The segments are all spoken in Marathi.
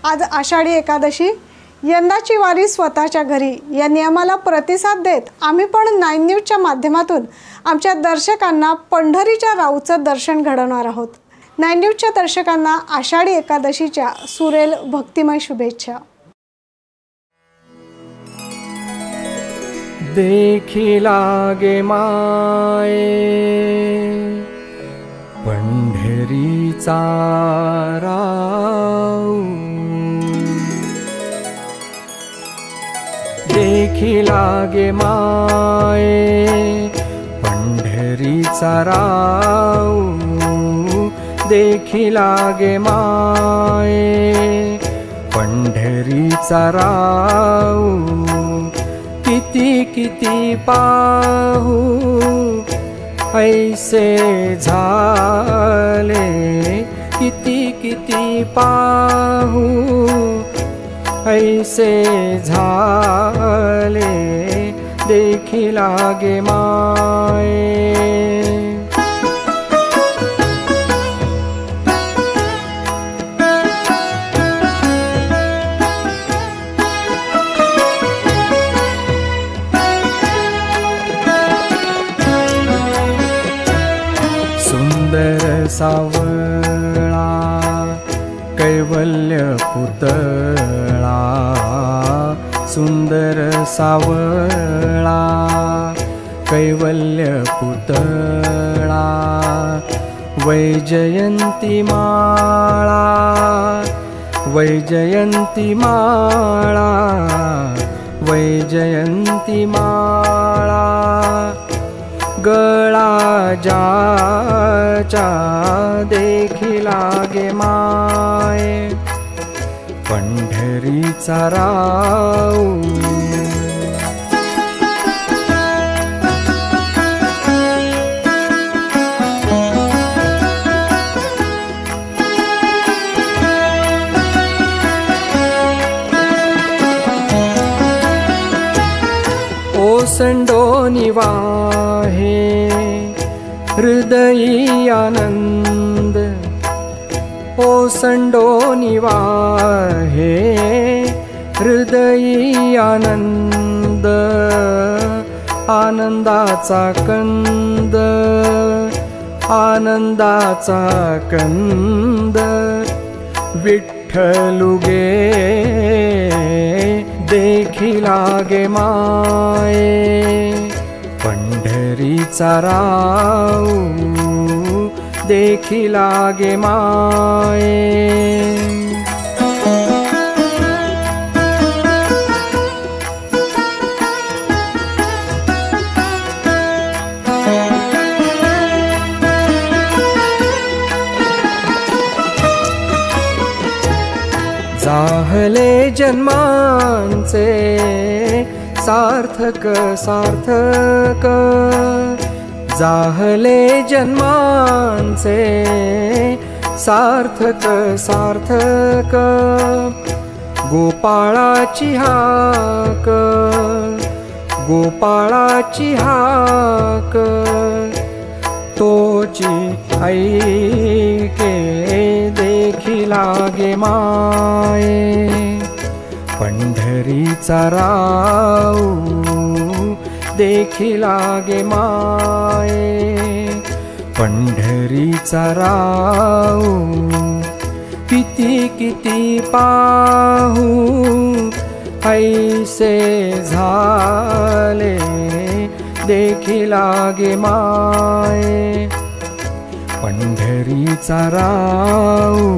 आज आषाढी एकादशी, यंदाची वारी स्वतःच्या घरी या नियमाला प्रतिसाद देत आम्ही पण 9 न्यूजच्या माध्यमातून आमच्या दर्शकांना पंढरीच्या राऊचं दर्शन घडवणार आहोत। 9 न्यूजच्या दर्शकांना आषाढी एकादशीच्या सुरेल भक्तिमय शुभेच्छा। देखी लागे माये पंढरीचा राऊ, देखी लागे माये पंढरीचा राऊ, देखी लागे माये पंढरीचा राऊ। किती किती पाहू ऐसे झाले, किती किती पाहू ऐसे झाले, देखी लागे माये। सुंदर सावळा कैवल्य पुतळा, सुंदर सावळा कैवल्य पुतळा। वैजयंती माळा, वैजयंती माळा, वैजयंती माळा। गळा ज्याचा देखी लागे माये पंढरीचा राऊ। ओसंडोनी वाहे हृदयी आनंद, ओसंडोनी वाहे हृदयी आनंद। आनंदाचा कंद, आनंदाचा कंद विठ्ठलुगे देखी लागे माये पंढरीचा राऊ, देखी लागे माये। जाहले जन्मांचे सार्थक सार्थक, जाहले जन्मांचे सार्थक सार्थक। गोपाळाची हाक, गोपाळाची हाक तोची ऐके देखी लागे माये पंढरीचा राऊ, देखी लागे माये पंढरीचा राऊ। किती किती पाहू ऐसे झाले, देखी लागे माये पंढरीचा राऊ,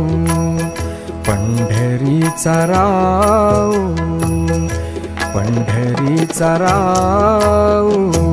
पंढरीचा राऊ, पंढरीचा राऊ।